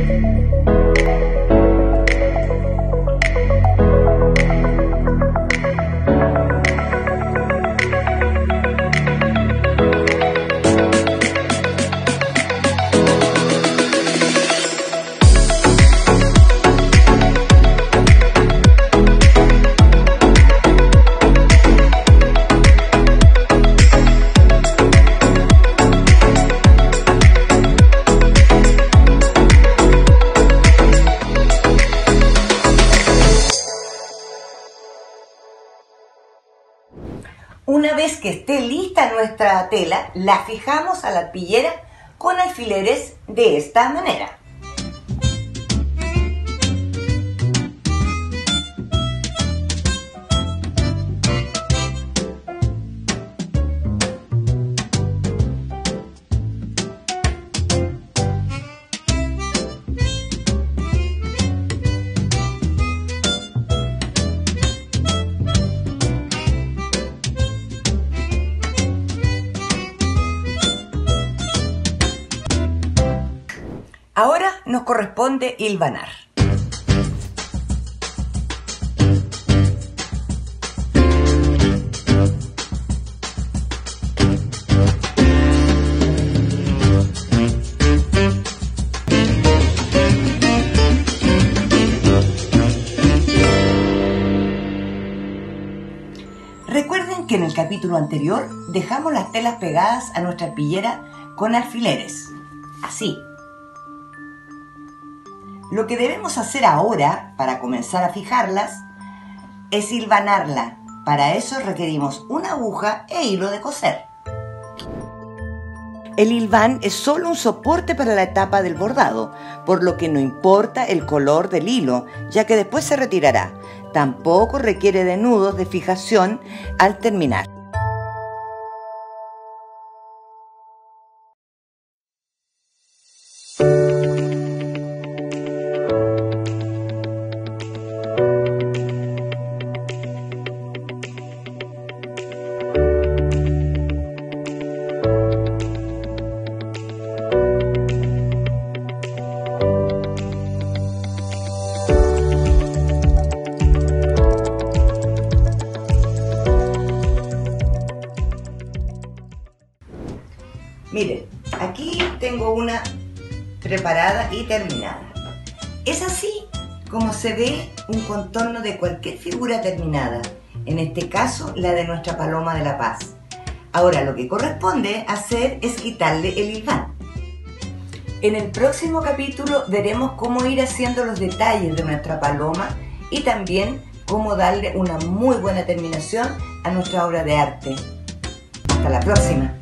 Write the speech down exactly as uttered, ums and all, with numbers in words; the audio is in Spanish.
Una vez que esté lista nuestra tela, la fijamos a la arpillera con alfileres de esta manera. Ahora nos corresponde hilvanar. Recuerden que en el capítulo anterior dejamos las telas pegadas a nuestra arpillera con alfileres, así. Lo que debemos hacer ahora, para comenzar a fijarlas, es hilvanarla. Para eso requerimos una aguja e hilo de coser. El hilván es solo un soporte para la etapa del bordado, por lo que no importa el color del hilo, ya que después se retirará. Tampoco requiere de nudos de fijación al terminar. Miren, aquí tengo una preparada y terminada. Es así como se ve un contorno de cualquier figura terminada, en este caso la de nuestra paloma de la paz. Ahora lo que corresponde hacer es quitarle el hilván. En el próximo capítulo veremos cómo ir haciendo los detalles de nuestra paloma y también cómo darle una muy buena terminación a nuestra obra de arte. Hasta la próxima.